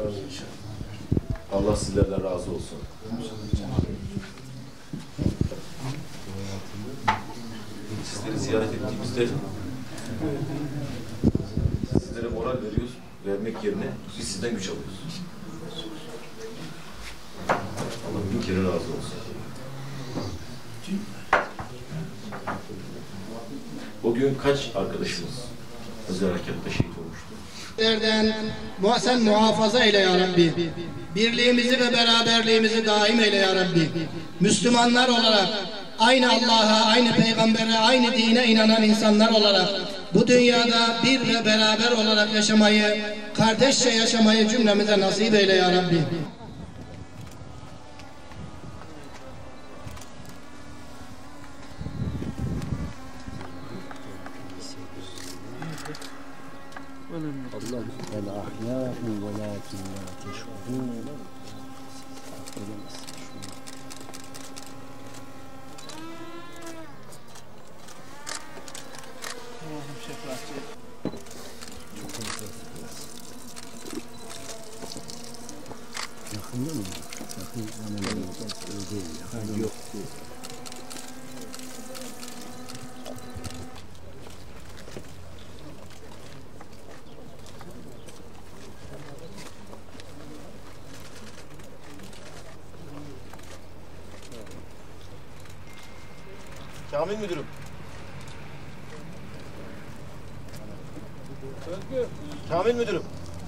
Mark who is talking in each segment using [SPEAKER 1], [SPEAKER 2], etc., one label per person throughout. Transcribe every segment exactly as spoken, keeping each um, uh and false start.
[SPEAKER 1] Allah sizlerden razı olsun. Sizleri ziyaret ettiğimizde sizlere moral veriyoruz. Vermek yerine biz sizden güç alıyoruz. Allah bin kere razı olsun. O gün kaç arkadaşımız özel harekatta şehit olmuştu?
[SPEAKER 2] Sen muhafaza eyle ya Rabbi. Birliğimizi ve beraberliğimizi daim eyle ya Rabbi. Müslümanlar olarak aynı Allah'a, aynı Peygamber'e, aynı dine inanan insanlar olarak bu dünyada bir ve beraber olarak yaşamayı, kardeşçe yaşamayı cümlemize nasip eyle ya Rabbi.
[SPEAKER 3] Allah el ahyâhu velâkin lâ teşkurûn. Yakında mı? Yakın zamanında değil. Yakın yok.
[SPEAKER 1] Kamil müdürüm. Özgür. Kamil müdürüm.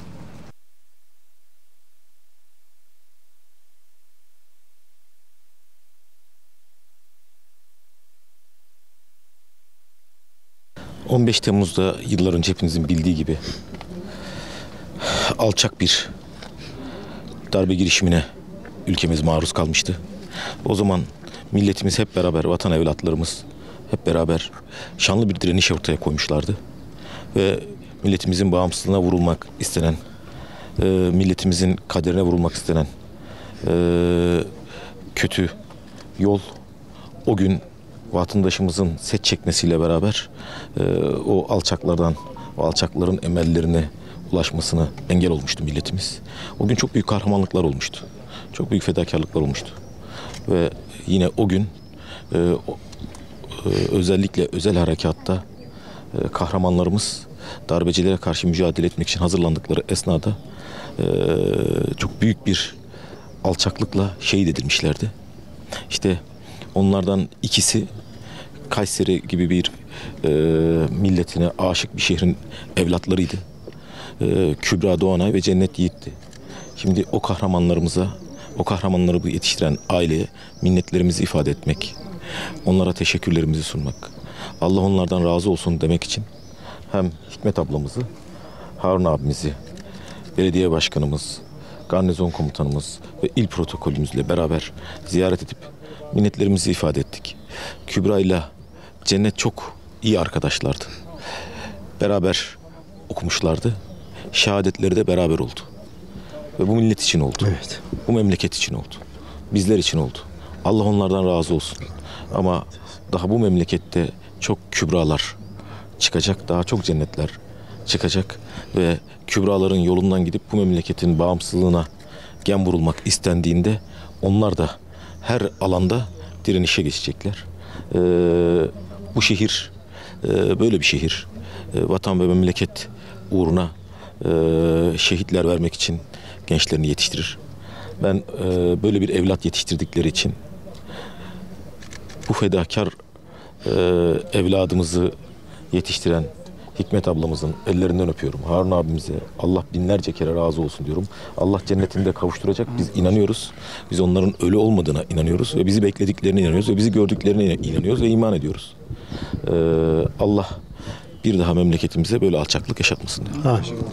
[SPEAKER 1] on beş Temmuz'da yıllar önce hepinizin bildiği gibi alçak bir darbe girişimine ülkemiz maruz kalmıştı. O zaman milletimiz hep beraber, vatan evlatlarımız hep beraber şanlı bir direniş ortaya koymuşlardı. Ve milletimizin bağımsızlığına vurulmak istenen, e, milletimizin kaderine vurulmak istenen e, kötü yol o gün vatandaşımızın set çekmesiyle beraber e, o alçaklardan, o alçakların emellerine ulaşmasına engel olmuştu milletimiz. O gün çok büyük kahramanlıklar olmuştu. Çok büyük fedakarlıklar olmuştu. Ve yine o gün e, o, e, özellikle özel harekatta e, kahramanlarımız darbecilere karşı mücadele etmek için hazırlandıkları esnada e, çok büyük bir alçaklıkla şehit edilmişlerdi. İşte onlardan ikisi Kayseri gibi bir e, milletine aşık bir şehrin evlatlarıydı. E, Kübra Doğanay ve Cennet Yiğit'ti. Şimdi o kahramanlarımıza, o kahramanları yetiştiren aileye minnetlerimizi ifade etmek, onlara teşekkürlerimizi sunmak, Allah onlardan razı olsun demek için hem Hikmet ablamızı, Harun abimizi, belediye başkanımız, garnizon komutanımız ve il protokolümüzle beraber ziyaret edip minnetlerimizi ifade ettik. Kübra ile Cennet çok iyi arkadaşlardı. Beraber okumuşlardı. Şehadetleri de beraber oldu. Ve bu millet için oldu.
[SPEAKER 3] Evet.
[SPEAKER 1] Bu memleket için oldu. Bizler için oldu. Allah onlardan razı olsun. Ama daha bu memlekette çok kübralar çıkacak. Daha çok cennetler çıkacak. Ve kübraların yolundan gidip bu memleketin bağımsızlığına gem vurulmak istendiğinde onlar da her alanda direnişe geçecekler. Ee, bu şehir e, böyle bir şehir. E, vatan ve memleket uğruna e, şehitler vermek için gençlerini yetiştirir. Ben e, böyle bir evlat yetiştirdikleri için bu fedakar e, evladımızı yetiştiren Hikmet ablamızın ellerinden öpüyorum. Harun abimize Allah binlerce kere razı olsun diyorum. Allah cennetinde kavuşturacak. Biz inanıyoruz. Biz onların ölü olmadığına inanıyoruz ve bizi beklediklerine inanıyoruz ve bizi gördüklerine inanıyoruz ve iman ediyoruz. Ee, Allah bir daha memleketimize böyle alçaklık yaşatmasın diyor.
[SPEAKER 3] Ha.